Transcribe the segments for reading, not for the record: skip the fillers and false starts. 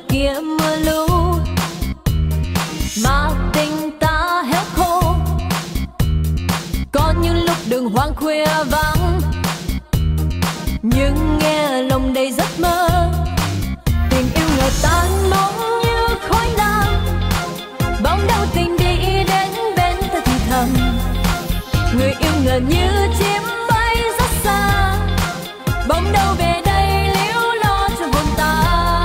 kia mưa lũ, mà tình ta héo khô. Có những lúc đường hoang khuya vắng, nhưng nghe lòng đầy giấc mơ. Tình yêu ngờ tan bóng như khói lam, bóng đâu tình đi đến bên ta thì thầm. Người yêu ngờ như chim bay rất xa, bóng đâu về đây liễu lo cho buồn ta.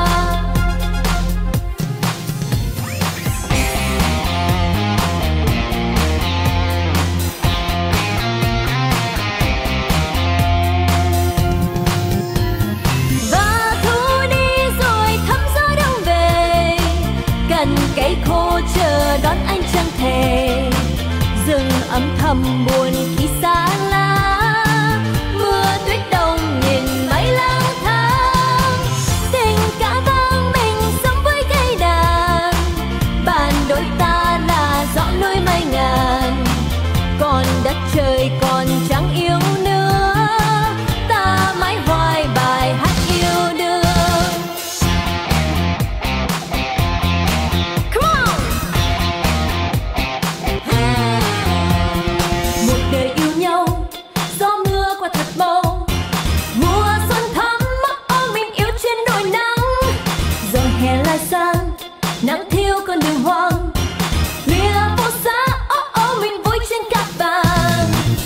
Và thu đi rồi thăm gió đông về, cành cây khô chờ đón anh chẳng thể. Rừng âm thầm buồn khi xa lá, mưa tuyết đông nhìn mây lang thang. Tình cả vang mình sống với cây đàn, bàn đôi ta là gió núi mây ngàn. Còn đất trời còn chẳng yêu nữa, ta mãi hoài bài hát yêu đương. Một đời yêu nhau, gió mưa qua thật mau. Mùa xuân thắm ôm mình yêu trên đồi nắng. Dòng hè lai sang, nắng thiêu con đường hoang. Lìa phố xa, mình vui trên cát vàng.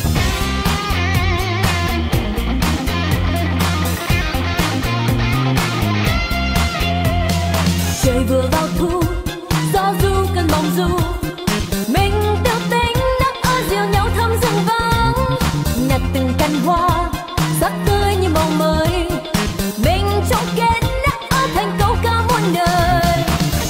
Trời vừa vào thu, gió du cơn bóng du. Mình tự tính nắng ơi dìu nhau thăm rừng vắng. Nhặt từng cành hoa, sắc tươi như màu mới. Mình trong kết nắng ơi thành câu ca muôn đời.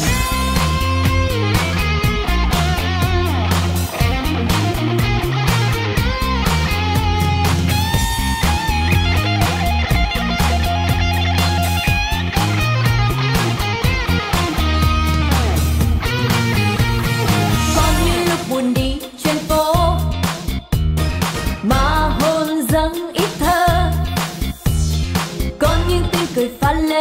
Còn những lúc buồn đi trên phố, mà hồn dâng ít thơ. Còn những tiếng cười pha